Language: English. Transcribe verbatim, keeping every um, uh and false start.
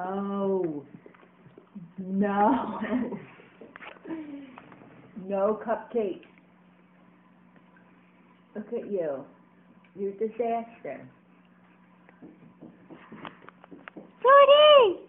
No. No. No cupcakes. Look at you. You're a disaster. Forty!